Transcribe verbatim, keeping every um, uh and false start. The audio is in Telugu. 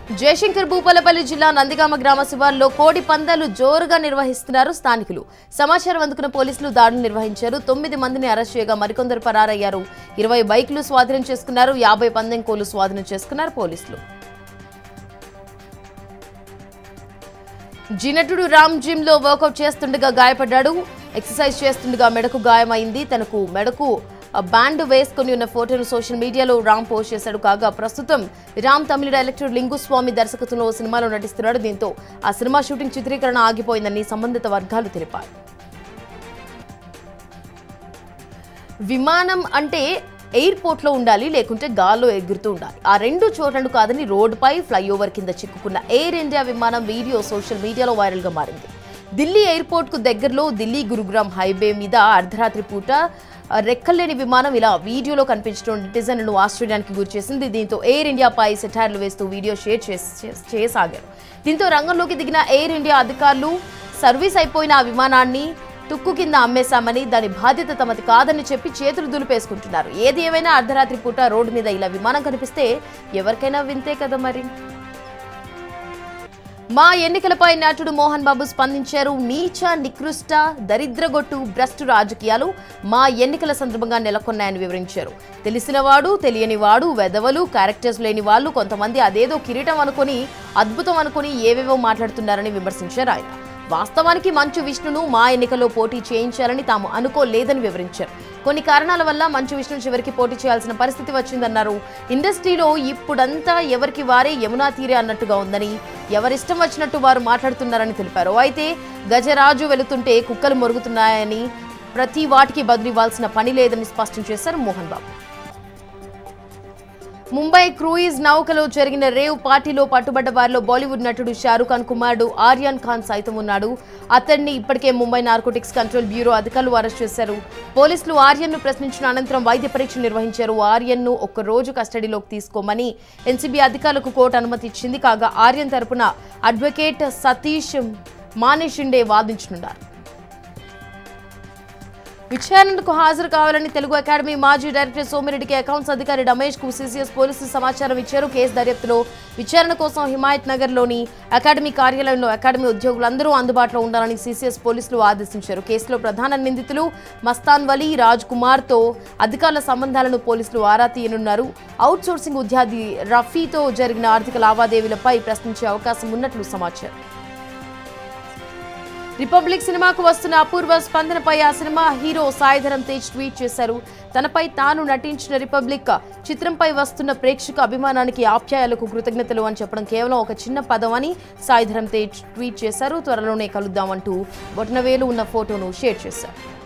జయశంకర్ భూపాలపల్లి జిల్లా నందిగామ గ్రామ శివార్లో కోడి పందాలు జోరుగా నిర్వహిస్తున్నారు స్థానికులు. సమాచారం అందుకున్న పోలీసులు దాడులు నిర్వహించారు. తొమ్మిది మందిని అరెస్ట్ చేయగా మరికొందరు పరారయ్యారు. ఇరవై బైకులు స్వాధీనం చేసుకున్నారు. యాభై పందెం కోళ్లు స్వాధీనం చేసుకున్నారు పోలీసులు. జినటుడు రామ్ జిమ్ లో వర్కౌట్ చేస్తుండగా గాయపడ్డాడు. ఎక్సర్సైజ్ చేస్తుండగా మెడకు గాయమైంది. తనకు మెడకు బ్యాండ్ వేసుకుని ఉన్న ఫోటోను సోషల్ మీడియాలో రామ్ పోస్ట్ చేశాడు. కాగా ప్రస్తుతం రామ్ తమిళ డైరెక్టర్ లింగుస్వామి దర్శకత్వంలో సినిమాలో నటిస్తున్నాడు. దీంతో ఆ సినిమా షూటింగ్ చిత్రీకరణ ఆగిపోయిందని సంబంధిత వర్గాలు తెలిపారు. విమానం అంటే ఎయిర్పోర్ట్ లో ఉండాలి, లేకుంటే గాల్లో ఎగురుతూ ఉండాలి. ఆ రెండు చోట్లను కాదని రోడ్డుపై ఫ్లైఓవర్ కింద చిక్కుకున్న ఎయిర్ ఇండియా విమానం వీడియో సోషల్ మీడియాలో వైరల్ గా మారింది. ఢిల్లీ ఎయిర్పోర్ట్ కు దగ్గరలో ఢిల్లీ గురుగ్రామ్ హైవే మీద అర్ధరాత్రి పూట రెక్కలేని విమానం ఇలా వీడియోలో కనిపించడం నెటిజన్లను ఆశ్చర్యానికి గురిచేసింది. దీంతో ఎయిర్ ఇండియాపై సెటైర్లు వేస్తూ వీడియో షేర్ చేయసాగారు. దీంతో రంగంలోకి దిగిన ఎయిర్ ఇండియా అధికారులు సర్వీస్ అయిపోయిన ఆ విమానాన్ని తుక్కు కింద అమ్మేశామని, దాని బాధ్యత తమది కాదని చెప్పి చేతులు దులిపేసుకుంటున్నారు. ఏది ఏమైనా అర్ధరాత్రి పూట రోడ్డు మీద ఇలా విమానం కనిపిస్తే ఎవరికైనా వింతే కదా మరి. మా ఎన్నికలపై నటుడు మోహన్ బాబు స్పందించారు. నీచ, నికృష్ట, దరిద్రగొట్టు, భ్రష్టు రాజకీయాలు మా ఎన్నికల సందర్భంగా నెలకొన్నాయని వివరించారు. తెలిసినవాడు, తెలియనివాడు, వెధవలు, క్యారెక్టర్స్ లేని వాళ్ళు కొంతమంది అదేదో కిరీటం అనుకుని, అద్భుతం అనుకుని ఏవేవో మాట్లాడుతున్నారని విమర్శించారు ఆయన. వాస్తవానికి మంచు విష్ణును మా ఎన్నికల్లో పోటీ చేయించాలని తాము అనుకోలేదని వివరించారు. కొన్ని కారణాల వల్ల మంచు విష్ణు చివరికి పోటీ చేయాల్సిన పరిస్థితి వచ్చిందన్నారు. ఇండస్ట్రీలో ఇప్పుడంతా ఎవరికి వారే యమునా తీరే అన్నట్టుగా ఉందని, ఎవరిష్టం వచ్చినట్టు వారు మాట్లాడుతున్నారని తెలిపారు. అయితే గజరాజు వెళుతుంటే కుక్కలు మొరుగుతున్నాయని, ప్రతి వాటికి బదులివ్వాల్సిన పని లేదని స్పష్టం చేశారు మోహన్ బాబు. ముంబై క్రూయిజ్ నౌకలో జరిగిన రేవ్ పార్టీలో పట్టుబడ్డ వారిలో బాలీవుడ్ నటుడు షారూక్ ఖాన్ కుమారుడు ఆర్యన్ ఖాన్ సైతం ఉన్నాడు. అతన్ని ఇప్పటికే ముంబై నార్కోటిక్స్ కంట్రోల్ బ్యూరో అధికారులు అరెస్ట్ చేశారు. పోలీసులు ఆర్యన్ ను ప్రశ్నించిన అనంతరం వైద్య పరీక్ష నిర్వహించారు. ఆర్యన్ ను ఒక్క రోజు కస్టడీలోకి తీసుకోమని ఎన్సీబీ అధికారులకు కోర్టు అనుమతి ఇచ్చింది. కాగా ఆర్యన్ తరపున అడ్వకేట్ సతీష్ మానేషిండే వాదించనున్నారు. విచారణకు హాజరు కావాలని తెలుగు అకాడమీ మాజీ డైరెక్టర్ సోమిరెడ్డికి అకౌంట్స్ అధికారి రమేష్ కు సీసీఎస్ పోలీసులు సమాచారం ఇచ్చారు. కేసు దర్యాప్తులో విచారణ కోసం హిమాయత్ నగర్ లోని అకాడమీ కార్యాలయంలో అకాడమీ ఉద్యోగులందరూ అందుబాటులో ఉండాలని సీసీఎస్ పోలీసులు ఆదేశించారు. కేసులో ప్రధాన నిందితులు మస్తాన్ వలీ, రాజ్ కుమార్ తో అధికారుల సంబంధాలను పోలీసులు ఆరా తీయనున్నారు. అవుట్ సోర్సింగ్ ఉద్యోగి రఫీతో జరిగిన ఆర్థిక లావాదేవీలపై ప్రశ్నించే అవకాశం ఉన్నట్లు సమాచారం. రిపబ్లిక్ సినిమాకు వస్తున్న అపూర్వ స్పందనపై ఆ cinema hero Sai Dharam Tej tweet చేశారు. తనపై తాను నటించిన రిపబ్లిక్ చిత్రంపై వస్తున్న ప్రేక్షక అభిమానానికి, ఆప్యాయాలకు కృతజ్ఞతలు అని చెప్పడం కేవలం ఒక చిన్న పదం అని సాయిధరం తేజ్ ట్వీట్ చేశారు. త్వరలోనే కలుద్దామంటూ బొటనవేలు ఉన్న ఫోటోను షేర్ చేశారు.